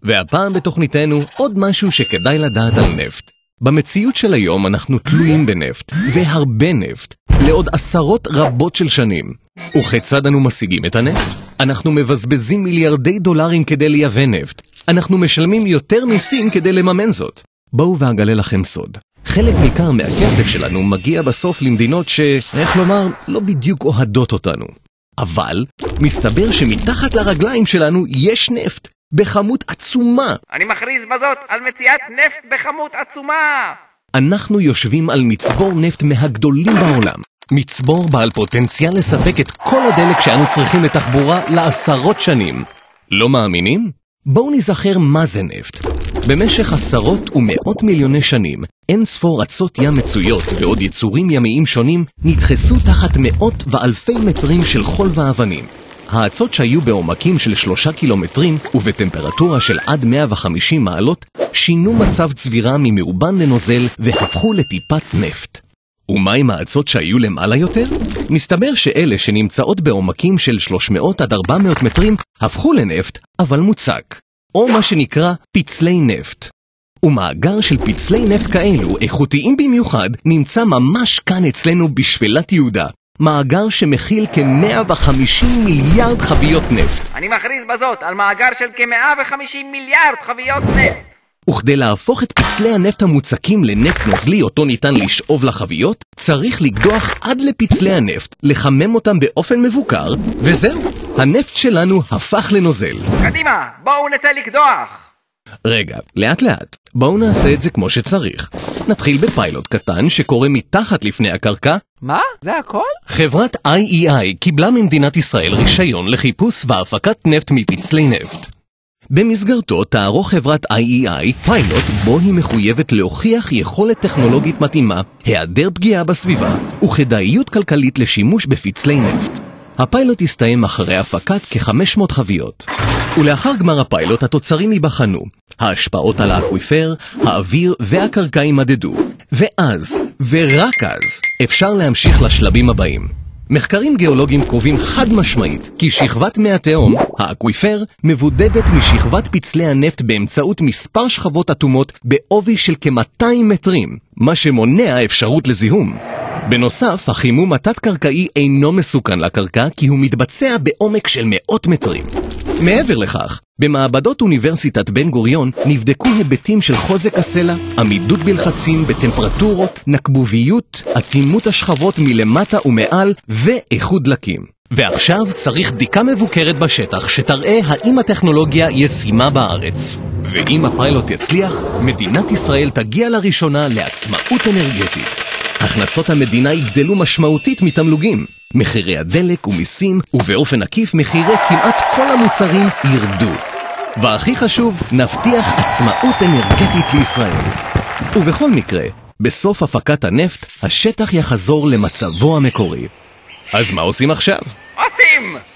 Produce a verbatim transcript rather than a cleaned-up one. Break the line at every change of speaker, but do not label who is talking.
והפעם בתוכניתנו עוד משהו שכדאי לדעת על נפט. במציאות של היום אנחנו תלויים בנפט, והרבה נפט, לעוד עשרות רבות של שנים. וכיצד אנו משיגים את הנפט? אנחנו מבזבזים מיליארדי דולרים כדי לייבא נפט. אנחנו משלמים יותר מיסים כדי לממן זאת. בואו ואגלה לכם סוד. חלק ניכר מהכסף שלנו מגיע בסוף למדינות ש, איך לומר, לא בדיוק אוהדות אותנו. אבל מסתבר שמתחת לרגליים שלנו יש נפט, בכמות עצומה.
אני מכריז בזאת על מציאת נפט בכמות עצומה.
אנחנו יושבים על מצבור נפט מהגדולים בעולם. מצבור בעל פוטנציאל לספק את כל הדלק שאנו צריכים לתחבורה לעשרות שנים. לא מאמינים? בואו נזכר מה זה נפט. במשך עשרות ומאות מיליוני שנים, אין ספור ארצות ים מצויות ועוד יצורים ימיים שונים נדחסו תחת מאות ואלפי מטרים של חול ואבנים. האצות שהיו בעומקים של שלושה קילומטרים ובטמפרטורה של עד מאה וחמישים מעלות שינו מצב צבירה ממאובן לנוזל והפכו לטיפת נפט. ומה עם האצות שהיו למעלה יותר? מסתבר שאלה שנמצאות בעומקים של שלוש מאות עד ארבע מאות מטרים הפכו לנפט אבל מוצק, או מה שנקרא פצלי נפט. ומאגר של פצלי נפט כאלו איכותיים במיוחד נמצא ממש כאן אצלנו בשפלת יהודה. מאגר שמכיל כ-מאה וחמישים מיליארד חביות נפט.
אני מכריז בזאת על מאגר של כ-מאה וחמישים מיליארד חביות נפט.
וכדי להפוך את פצלי הנפט המוצקים לנפט נוזלי אותו ניתן לשאוב לחביות, צריך לקדוח עד לפצלי הנפט, לחמם אותם באופן מבוקר, וזהו, הנפט שלנו הפך לנוזל.
קדימה, בואו נצא לקדוח.
רגע, לאט לאט, בואו נעשה את זה כמו שצריך. נתחיל בפיילוט קטן שקורה מתחת לפני הקרקע.
מה? זה הכל?
חברת איי אי איי קיבלה ממדינת ישראל רישיון לחיפוש והפקת נפט מפצלי נפט. במסגרתו תערוך חברת איי אי איי פיילוט בו היא מחויבת להוכיח יכולת טכנולוגית מתאימה, היעדר פגיעה בסביבה וכדאיות כלכלית לשימוש בפצלי נפט. הפיילוט הסתיים אחרי הפקת כ-חמש מאות חביות. ולאחר גמר הפיילוט התוצרים ייבחנו. ההשפעות על האקוויפר, האוויר והקרקע יימדדו. ואז, ורק אז, אפשר להמשיך לשלבים הבאים. מחקרים גיאולוגיים קובעים חד משמעית כי שכבת מי התהום, האקוויפר, מבודדת משכבת פצלי הנפט באמצעות מספר שכבות אטומות בעובי של כ-מאתיים מטרים, מה שמונע אפשרות לזיהום. בנוסף, החימום התת-קרקעי אינו מסוכן לקרקע כי הוא מתבצע בעומק של מאות מטרים. מעבר לכך, במעבדות אוניברסיטת בן גוריון נבדקו היבטים של חוזק הסלע, עמידות בלחצים בטמפרטורות, נקבוביות, אטימות השכבות מלמטה ומעל ואיכות דלקים. ועכשיו צריך בדיקה מבוקרת בשטח שתראה האם הטכנולוגיה ישימה בארץ. ואם הפיילוט יצליח, מדינת ישראל תגיע לראשונה לעצמאות אנרגטית. הכנסות המדינה יגדלו משמעותית מתמלוגים. מחירי הדלק ומיסים ובאופן עקיף מחירי כמעט כל המוצרים ירדו. והכי חשוב, נבטיח עצמאות אנרגטית לישראל. ובכל מקרה, בסוף הפקת הנפט, השטח יחזור למצבו המקורי. אז מה עושים עכשיו?
עושים!